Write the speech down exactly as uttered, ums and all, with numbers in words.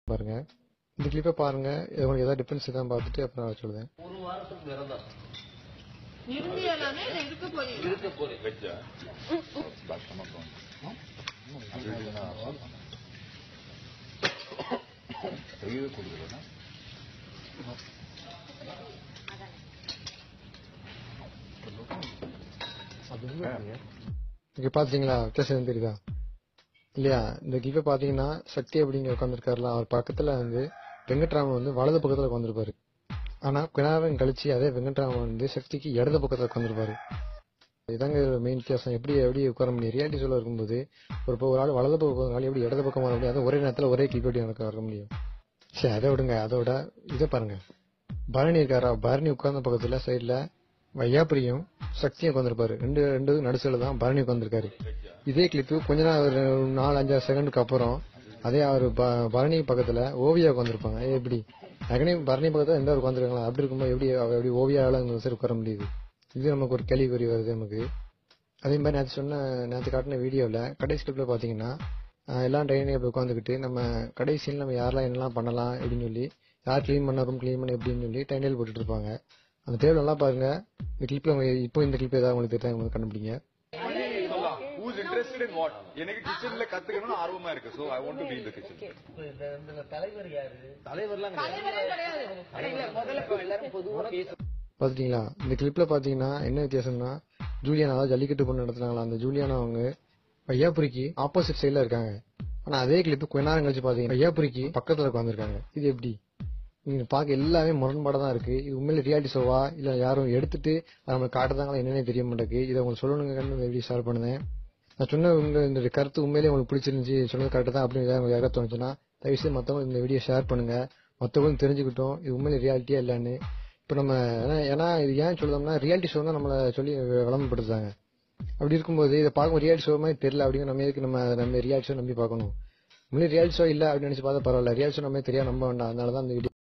பாருங்க. இந்த கிளிப்பை பாருங்க. உங்களுக்கு ஏதாவது டிஃபரன்ஸ் தான் பார்த்துட்டு அப்புறம் நான் சொல்லுவேன். ஒரு வாரத்துக்கு விரதம் இந்தியாலானே இருக்க போறீங்க இருக்க போறேன் வெஜ்ஜா கொடுக்குறேன்னா இங்க பாத்தீங்களா வித்தியாசம் தெரியுதா இல்லையா? இந்த கிளிப்பை பாத்தீங்கன்னா சக்தி அப்படிங்க உட்காந்துருக்காருல, அவர் பக்கத்துல வந்து வெங்கட்ராமன் வந்து வலது பக்கத்துல உட்காந்துருப்பாரு. ஆனா கொஞ்ச நேரம் கழிச்சு அதே வெங்கட்ராமன் வந்து சக்திக்கு இடது பக்கத்துல உட்காந்துருப்பாரு. இதாங்க மெயின் வித்தியாசம். எப்படி எப்படி உட்கார முடியும்? ரியாலிட்டி ஷோல இருக்கும்போது ஒரு ஒரு ஆள் வலது பக்கம் ஆள் எப்படி இடது பக்கம் வர முடியும்? அது ஒரே நேரத்துல ஒரே கிளிப் எப்படி நடக்க வர முடியும்? சரி அதை விடுங்க. அதோட இதை பாருங்க. பரணி இருக்காரா? பரணி உட்கார்ந்த பக்கத்துல சைட்ல வையாபுரியும் சக்தியும் உட்காந்துருப்பாரு. ரெண்டு ரெண்டு நடுசுல தான் பரணி உட்காந்துருக்காரு. இதே கிளிப்பு கொஞ்ச நேரம் ஒரு நாலு அஞ்சாறு செகண்டுக்கு அப்புறம் அதே அவர் பரணி பக்கத்துல ஓவியா உட்காந்துருப்பாங்க. எப்படி அகனே பரணி பக்கத்துல எந்த உட்காந்துருக்காங்களா? அப்படி இருக்கும்போது எப்படி எப்படி ஓவியால சரி உட்கார முடியுது? இது நமக்கு ஒரு கேள்விக்குறி வருது நமக்கு. அதே மாதிரி நேற்று சொன்ன நேற்று காட்டின வீடியோவில் கடைசி கிளிப்ல பாத்தீங்கன்னா எல்லாம் ட்ரைனிங் அப்படி உட்காந்துக்கிட்டு நம்ம கடைசியில் நம்ம யாரெல்லாம் என்னெல்லாம் பண்ணலாம் அப்படின்னு சொல்லி யார் கிளீன் பண்ண ரூம் கிளீன் பண்ண எப்படின்னு சொல்லி டைண்டில் போட்டுட்டு இருப்பாங்க. அந்த டேபிள் நல்லா பாருங்க. இந்த கிளிப்ல இப்போ இந்த கிளிப் ஏதாவது உங்களுக்கு தெரியாது கண்டுபிடிங்க. எனக்கு கிச்சன்ல கத்துக்கணும்னு ஆர்வமா இருக்கு. So I want to be in the kitchen. இந்த தலைவர் யாரு? தலைவர்லாம் பாத்தீங்களா? இந்த கிளிப்ல பாத்தீங்கன்னா என்ன வித்தியாசம்னா ஜூலியானா அதாவது ஜல்லிக்கட்டு பொண்ணு நடத்துனாங்களா அந்த ஜூலியானா அவங்க வையாபுரிக்கு ஆப்போசிட் சைட்ல இருக்காங்க. ஆனா அதே கிளிப் கொஞ்ச நேரம் கழிச்சு பாத்தீங்கன்னா வையாபுரிக்கு பக்கத்துல உட்காந்துருக்காங்க. இது எப்படி? நீங்க பாக்க எல்லாமே முரண்பாடா தான் இருக்கு. இது உண்மையில ரியாலிட்டி ஷோவா இல்ல யாரும் எடுத்துட்டு நம்மளுக்கு காட்டுதாங்களா என்னன்னே தெரிய மாட்டேங்குது. இதை உங்களுக்கு சொல்லணுங்க எப்படி ஷேர் பண்ணுவேன். நான் சொன்ன உங்க இந்த கருத்து உண்மையிலேயே உங்களுக்கு பிடிச்சிருந்துச்சு, சொன்னது கரெக்ட் தான் அப்படின்னு யாராவது தோணுச்சுன்னா தயவுசெய்து மத்தவங்க இந்த வீடியோ ஷேர் பண்ணுங்க. மத்தவங்களும் தெரிஞ்சுக்கிட்டோம் இது உண்மையில ரியாலிட்டியா இல்லன்னு. இப்ப நம்ம ஏன்னா இது ஏன் சொல்லுதோம்னா ரியாலிட்டி ஷோ தான் நம்மள சொல்லி விளம்பரப்படுத்தாங்க. அப்படி இருக்கும்போது இதை பார்க்கும் ரியாலிட்டி ஷோ மாதிரி தெரியல அப்படிங்கிற நம்ம எதுக்கு நம்ம நம்ம ரியாலிட்டி ஷோ நம்பி பார்க்கணும்? உண்மையிலே ரியாலிட்டி ஷோ இல்ல அப்படின்னு நினைச்சு பார்த்தா பரவாயில்ல. ரியாலிட்டி ஷோ நம்ம தெரியா நம்ப வேண்டாம். அதனாலதான் இந்த வீடியோ